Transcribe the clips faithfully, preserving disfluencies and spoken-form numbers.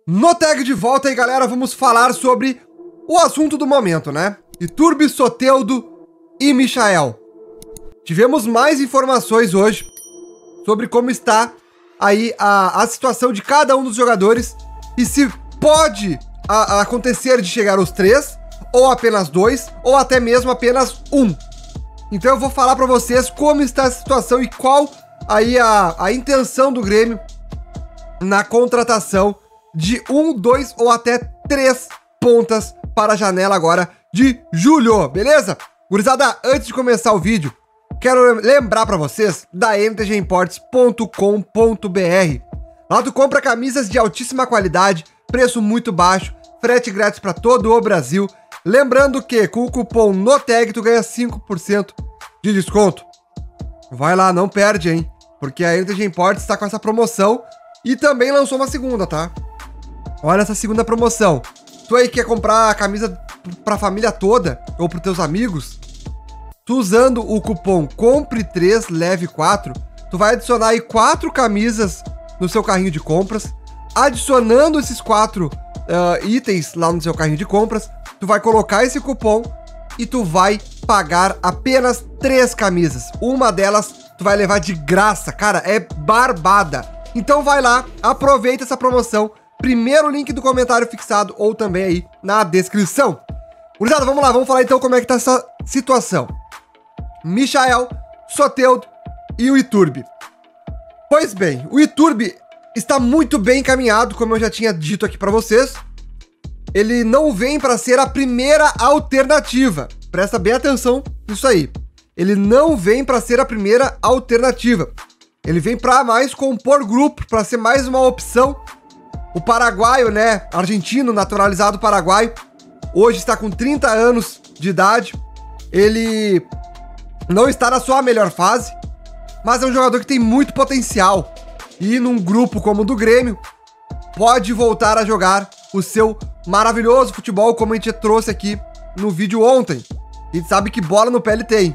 No Tag de volta aí, galera, vamos falar sobre o assunto do momento, né? Iturbe, Soteldo e Michael. Tivemos mais informações hoje sobre como está aí a, a situação de cada um dos jogadores e se pode a, a acontecer de chegar os três, ou apenas dois, ou até mesmo apenas um. Então eu vou falar para vocês como está a situação e qual aí a, a intenção do Grêmio na contratação de um, dois ou até três pontas para a janela agora de julho, beleza? Gurizada, antes de começar o vídeo, quero lembrar para vocês da m t g imports ponto com ponto b r. Lá tu compra camisas de altíssima qualidade, preço muito baixo, frete grátis para todo o Brasil. Lembrando que com o cupom NOTAG tu ganha cinco por cento de desconto. Vai lá, não perde, hein? Porque a m t g Imports está com essa promoção e também lançou uma segunda, tá? Olha essa segunda promoção. Tu aí quer comprar a camisa pra família toda ou pros teus amigos? Tu usando o cupom compre três, leve quatro, tu vai adicionar aí quatro camisas no seu carrinho de compras. Adicionando esses quatro uh, itens lá no seu carrinho de compras, tu vai colocar esse cupom e tu vai pagar apenas três camisas. Uma delas tu vai levar de graça, cara, é barbada. Então vai lá, aproveita essa promoção. Primeiro link do comentário fixado ou também aí na descrição. Gurizada, vamos lá, vamos falar então como é que tá essa situação. Michael, Soteldo e o Iturbe. Pois bem, o Iturbe está muito bem encaminhado, como eu já tinha dito aqui para vocês. Ele não vem para ser a primeira alternativa. Presta bem atenção nisso aí. Ele não vem para ser a primeira alternativa. Ele vem para mais compor grupo, para ser mais uma opção. O paraguaio, né, argentino, naturalizado paraguaio, hoje está com trinta anos de idade. Ele não está na sua melhor fase, mas é um jogador que tem muito potencial. E num grupo como o do Grêmio, pode voltar a jogar o seu maravilhoso futebol, como a gente trouxe aqui no vídeo ontem. A gente sabe que bola no pé ele tem.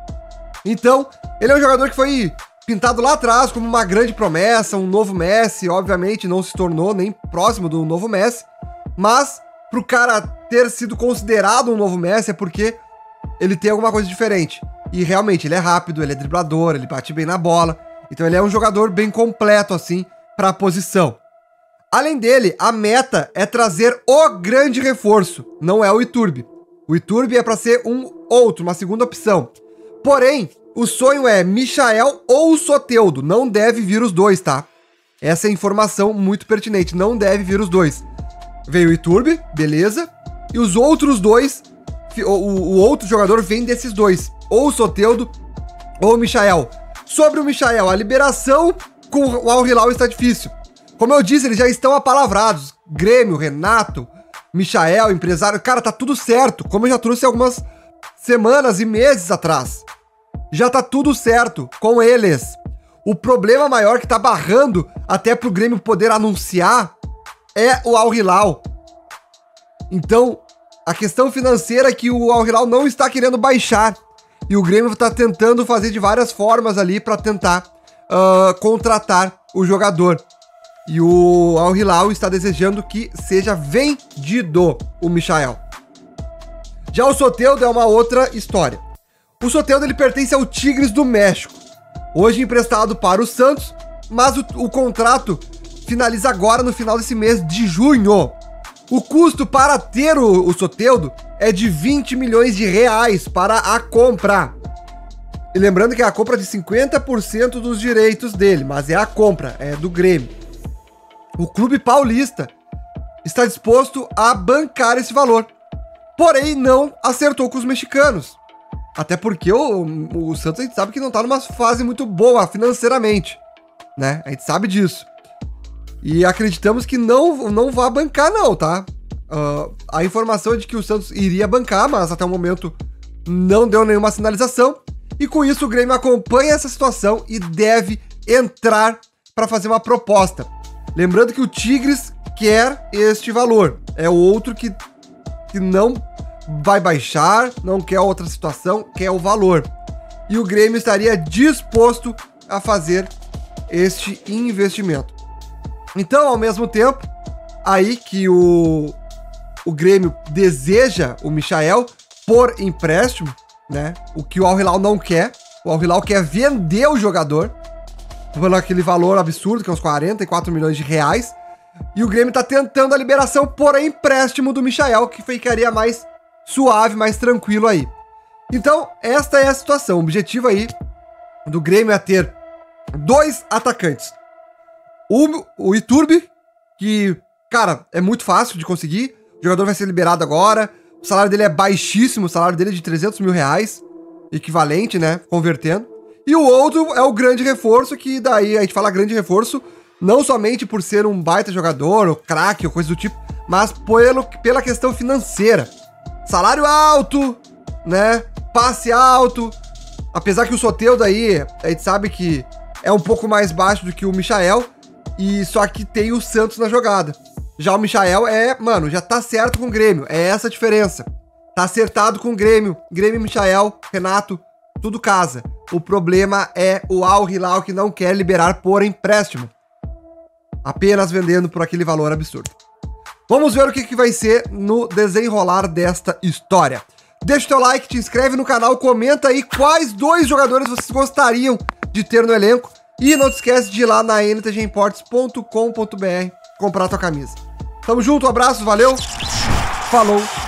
Então, ele é um jogador que foi pintado lá atrás como uma grande promessa, um novo Messi. Obviamente não se tornou nem próximo do novo Messi, mas pro cara ter sido considerado um novo Messi é porque ele tem alguma coisa diferente. E realmente ele é rápido, ele é driblador, ele bate bem na bola. Então ele é um jogador bem completo assim para a posição. Além dele, a meta é trazer o grande reforço, não é o Iturbe. O Iturbe é para ser um outro, uma segunda opção. Porém, o sonho é Michael ou Soteldo, não deve vir os dois, tá? Essa é informação muito pertinente, não deve vir os dois. Veio o Iturbe, beleza, e os outros dois, o, o outro jogador vem desses dois, ou o Soteldo ou o Michael. Sobre o Michael, a liberação com o Al Hilal está difícil. Como eu disse, eles já estão apalavrados. Grêmio, Renato, Michael, empresário, cara, tá tudo certo, como eu já trouxe algumas semanas e meses atrás. Já tá tudo certo com eles. O problema maior que tá barrando até pro Grêmio poder anunciar é o Al Hilal. Então, a questão financeira é que o Al Hilal não está querendo baixar. E o Grêmio tá tentando fazer de várias formas ali para tentar uh, contratar o jogador. E o Al Hilal está desejando que seja vendido o Michael. Já o Soteldo é uma outra história. O Soteldo ele pertence ao Tigres do México, hoje emprestado para o Santos, mas o, o contrato finaliza agora no final desse mês de junho. O custo para ter o, o Soteldo é de vinte milhões de reais para a compra. E lembrando que é a compra de cinquenta por cento dos direitos dele, mas é a compra, é do Grêmio. O clube paulista está disposto a bancar esse valor, porém não acertou com os mexicanos. Até porque o, o Santos a gente sabe que não tá numa fase muito boa financeiramente, né? A gente sabe disso. E acreditamos que não, não vai bancar não, tá? Uh, a informação é de que o Santos iria bancar, mas até o momento não deu nenhuma sinalização. E com isso o Grêmio acompanha essa situação e deve entrar para fazer uma proposta. Lembrando que o Tigres quer este valor. É o outro que, que não vai baixar, não quer outra situação, quer o valor. E o Grêmio estaria disposto a fazer este investimento. Então, ao mesmo tempo, aí que o, o Grêmio deseja o Michael por empréstimo, né? O que o Al Hilal não quer. O Al Hilal quer vender o jogador por aquele valor absurdo, que é uns quarenta e quatro milhões de reais. E o Grêmio tá tentando a liberação por empréstimo do Michael, que ficaria mais suave, mais tranquilo aí. Então, esta é a situação. O objetivo aí do Grêmio é ter dois atacantes. O, o Iturbe, que, cara, é muito fácil de conseguir. O jogador vai ser liberado agora. O salário dele é baixíssimo. O salário dele é de trezentos mil reais. Equivalente, né? Convertendo. E o outro é o grande reforço, que daí a gente fala grande reforço, não somente por ser um baita jogador, ou craque, ou coisa do tipo, mas pelo, pela questão financeira. Salário alto, né? Passe alto. Apesar que o Soteldo aí, a gente sabe que é um pouco mais baixo do que o Michael, e só que tem o Santos na jogada. Já o Michael é, mano, já tá certo com o Grêmio, é essa a diferença. Tá acertado com o Grêmio, Grêmio, Michael, Renato, tudo casa. O problema é o Al Hilal, que não quer liberar por empréstimo. Apenas vendendo por aquele valor absurdo. Vamos ver o que, que vai ser no desenrolar desta história. Deixa o teu like, te inscreve no canal, comenta aí quais dois jogadores vocês gostariam de ter no elenco. E não te esquece de ir lá na n t g imports ponto com ponto b r comprar tua camisa. Tamo junto, um abraço, valeu, falou!